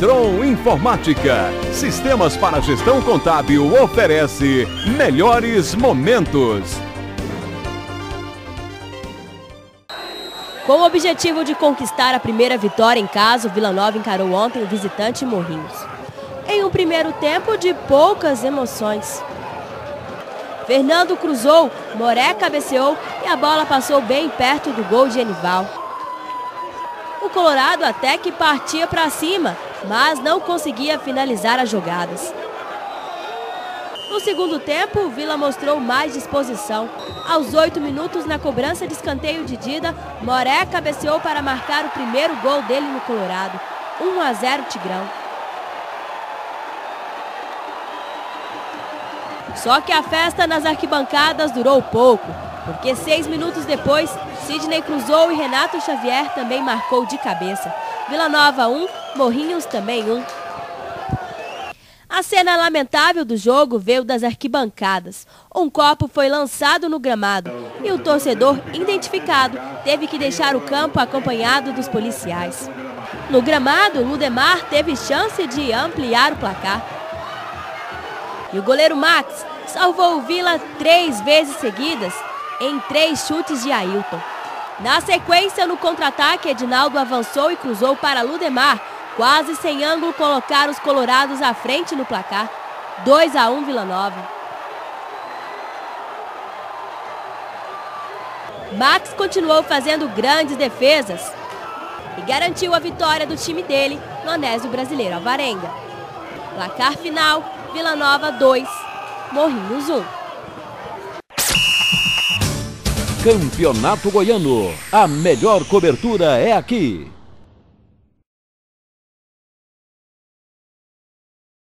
Detron Informática. Sistemas para gestão contábil oferece melhores momentos. Com o objetivo de conquistar a primeira vitória em casa, o Vila Nova encarou ontem o visitante Morrinhos. Em um primeiro tempo de poucas emoções. Fernando cruzou, Moré cabeceou e a bola passou bem perto do gol de Enival. O Colorado até que partia para cima, mas não conseguia finalizar as jogadas. No segundo tempo, o Vila mostrou mais disposição. Aos 8 minutos, na cobrança de escanteio de Dida, Moré cabeceou para marcar o primeiro gol dele no Colorado. 1-0 Tigrão. Só que a festa nas arquibancadas durou pouco, porque 6 minutos depois, Sidney cruzou e Renato Xavier também marcou de cabeça. Vila Nova 1, Morrinhos também 1. A cena lamentável do jogo veio das arquibancadas. Um copo foi lançado no gramado e o torcedor, identificado, teve que deixar o campo acompanhado dos policiais. No gramado, Ludemar teve chance de ampliar o placar. E o goleiro Max salvou o Vila 3 vezes seguidas em 3 chutes de Ailton. Na sequência, no contra-ataque, Edinaldo avançou e cruzou para Ludemar, quase sem ângulo colocar os colorados à frente no placar. 2-1 Vila Nova. Max continuou fazendo grandes defesas e garantiu a vitória do time dele no Anésio Brasileiro Alvarenga. Placar final, Vila Nova 2, Morrinhos 1. Campeonato Goiano. A melhor cobertura é aqui.